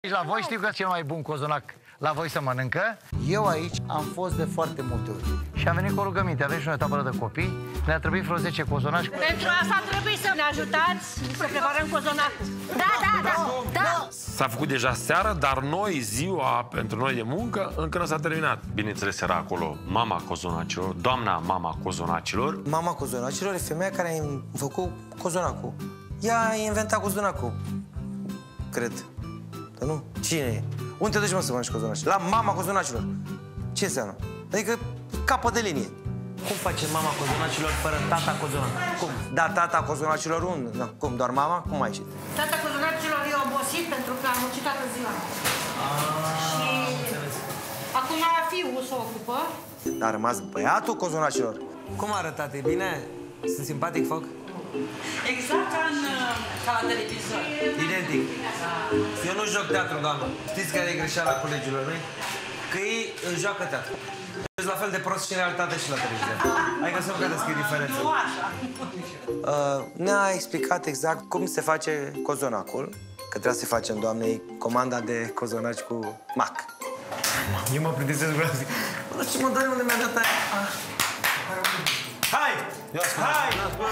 La voi știu că cel mai bun cozonac la voi să mănâncă. Eu aici am fost de foarte multe ori. Și am venit cu o rugăminte. Avem și noi o tabără de copii. Ne-a trebuit vreo 10 cozonaci. Pentru asta trebuie să ne ajutați să preparăm cozonacul. Da. S-a făcut deja seara, dar noi, ziua pentru noi de muncă, încă nu s-a terminat. Bineînțeles, era acolo mama cozonacilor, doamna mama cozonacilor. Mama cozonacilor e femeia care a făcut cozonacul. Ea a inventat cozonacul, cred. Dar nu? Cine e? Unde te duci, mă, să mănânci cozonaci? La mama cozonacilor. Ce înseamnă? Adică capăt de linie. Cum face mama cozonacilor fără tata cozonac? Cum? Da, tata cozonacilor unde? Da. Cum? Doar mama? Cum a ieșit? Tata cozonacilor e obosit pentru că a muncit toată ziua. Și acum fiul se ocupă. A rămas băiatul cozonacilor. Cum arătat? E bine? Sunt simpatic, foc? Exact ca la televizor. Identic. Eu nu joc teatru, doamnă. Știți care e greșeala colegilor mei? Că ei joacă teatru. Sunt la fel de prost și în realitate și la televizor. Hai că să vă vedeți că e diferență. Nu așa. Ne-a explicat exact cum se face cozonacul. Că trebuie să facem, doamnei, comanda de cozonaci cu mac. Eu mă plictisesc, vreau să zic. Nu știu, mă doare unde mi-a dat aia. Hai! Hai!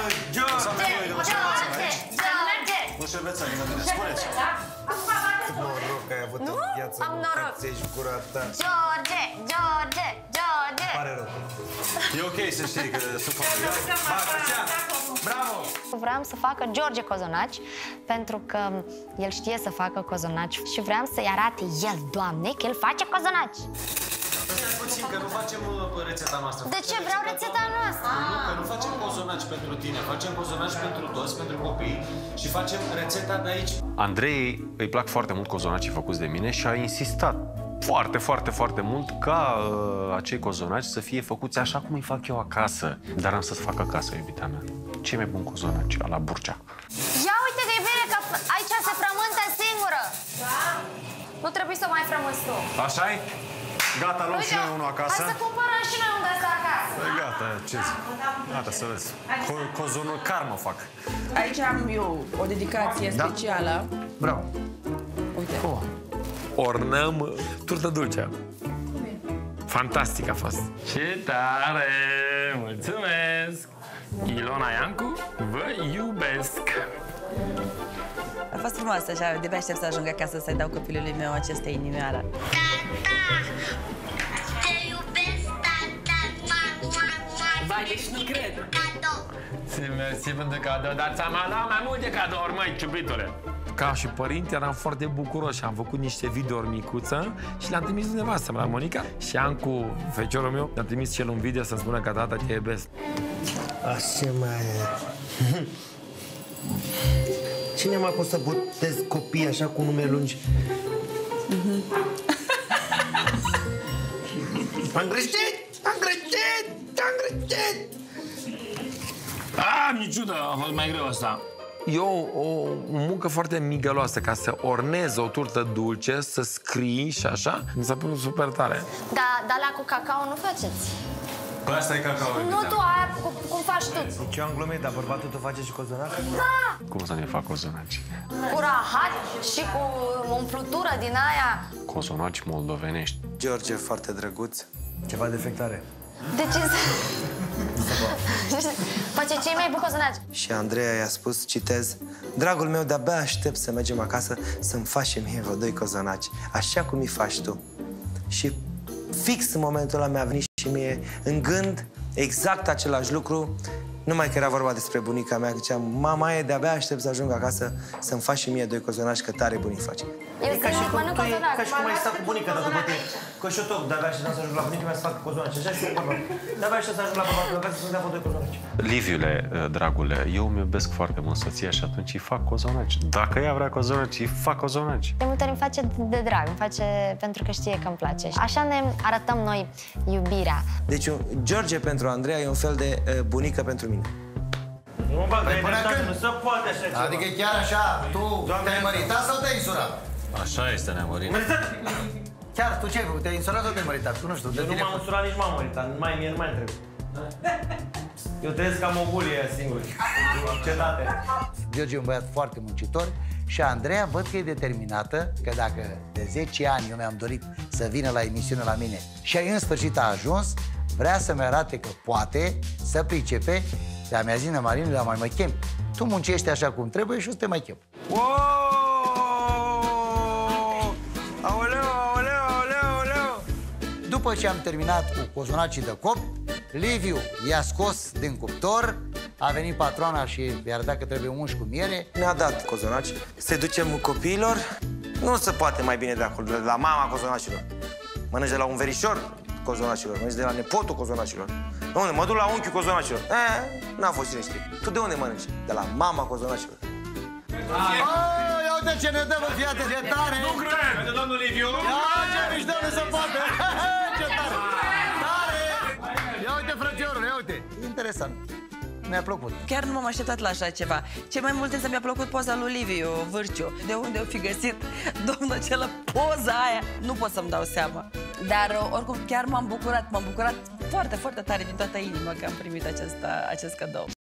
Nu se veți ani, spuneți. Cât noroc ai avut în viață, am noroc. ți-ești gura ta. George. Pare rău. E ok să știi că sunt Bravo! Vreau să facă George cozonaci, pentru că el știe să facă cozonaci și vreau să-i arate el, Doamne, că el face cozonaci. Puțin, că nu facem rețeta noastră. De ce vreau rețeta noastră? Nu, că nu facem cozonaci pentru tine, facem cozonaci pentru toți, pentru copii și facem rețeta de aici. Andrei îi plac foarte mult cozonacii făcuți de mine și a insistat foarte mult ca acei cozonaci să fie făcuți așa cum îi fac eu acasă. Dar am să-ți fac acasă, iubita mea. Cei mai buni cozonaci, la Burcea. Ia uite că e bine că aici se frământă singură. Da? Nu trebuie să mai frămânți tu. Așa-i? Gata, luăm și noi unul acasă. Hai să cumpărăm și noi unde asta acasă. Gata, ce zic? Gata, să vezi. Cozonul mă fac. Aici am eu o dedicație specială. Bravo. Uite. Ornăm turtă dulce. Fantastic a fost. Ce tare! Mulțumesc! Ilona Iancu, vă iubesc! A fost frumoasă așa, de-abia aștept să ajung acasă să-i dau copilului meu aceste inimioară. Te iubesc, tata. Vai, deci nu cred. Mersi pentru cadou, dar ți-am luat mai multe cadouri, măi, ciubitule! Ca și părinte eram foarte bucuros și am făcut niște videouri micuță și le-am trimis nevastă la Monica și am cu feciorul meu, le-am trimis și el un video să-mi spună că tata te iubesc. Așa mai e. Cine m-a pus să botez copii așa cu nume lungi? Am greșit! Niciodată a fost mai greu asta. E o muncă foarte migăloasă ca să ornezi o turtă dulce, să scrii și așa. Mi s-a părut super tare. Da, dar la cu cacao nu faceți. Păi asta e cacao. Nu tu, aia cum faci tu. Deci eu am glumit, dar bărbatul tu face și cozonac? Da! Cum să ne fac cozonaci? Cu rahat și cu umplutură din aia. Cozonaci moldovenești. George, foarte drăguț. Ceva defectare. De ce să... Face cei mai buni cozonaci. Și Andreea i-a spus, citez, dragul meu, de-abia aștept să mergem acasă să-mi faci și mie vreo 2 cozonaci, așa cum îi faci tu. Și fix în momentul ăla mi-a venit și mie în gând exact același lucru, numai că era vorba despre bunica mea, că zicea, mama e, de-abia aștept să ajung acasă să-mi faci și mie 2 cozonaci, că tare buni faci. Eu singur mănânc cozonaci. Ca și cum ai stat cu bunica ta după tine. Că și eu tot, de-abia aștept să ajung la bunica mea să fac cozonaci. Așa și eu bărbat. De-abia aștept să ajung la bărbat, de-abia să-mi dea 2 cozonaci. Liviule, dragule, eu îmi iubesc foarte mult soția și atunci îi fac cozonaci. Dacă ea vrea cozonaci, îi fac cozonaci. De multe ori îmi face de drag, îmi face pentru că știe că îmi place. Așa ne arătăm noi iubirea. Deci George pentru Andreea e un fel de bunică pentru mine. Nu, bă, nu se poate așa ceva. Adică chiar așa, tu te-ai măritat sau te-ai insurat? Așa este, ne-am mărit. Chiar, tu ce ai făcut? Te-ai insurat sau te-ai măritat? Tu nu știu. Eu nu m-am însurat, nici m-am măritat. Mie nu mai trebuie. Eu trăiesc ca mogulie singur. Cetate. George e un băiat foarte muncitor Și Andreea văd că e determinată, că dacă de 10 ani eu mi-am dorit să vină la emisiune la mine și în sfârșit a ajuns, vrea să-mi arate că poate să pricepe. Dar mi-a zis Marin, dar mai mă chem. Tu muncești așa cum trebuie și o să te mai chem. Wow! Aoleu, aoleu, aoleu, aoleu! După ce am terminat cu cozonacii de copt, Liviu i-a scos din cuptor, a venit patroana și i-a arătat că trebuie unși cu miere. Ne-a dat cozonaci, să ducem copiilor. Nu se poate mai bine de acolo, de la mama cozonacilor. Mănânci de la un verișor cozonacilor, mănânci de la nepotul cozonacilor. De unde? Mă duc la unchiul cozonacilor. N-a fost cine știe. Tu de unde mănânci? De la mama cozonacilor. Ia uite ce ne dă, bă, fii atent, ce tare! Nu cred! Uite, domnul Liviu! Ia, ce mișto ne se poate! Ce tare! Tare! Ia uite, frățiorul, ia uite! Interesant. Mi-a plăcut. Chiar nu m-am așteptat la așa ceva. Ce mai mult însă mi-a plăcut poza lui Liviu Vârciu. De unde o fi găsit domnul acela poza aia? Nu pot să-mi dau seama. Dar oricum chiar m-am bucurat foarte, foarte tare din toată inima că am primit acest cadou.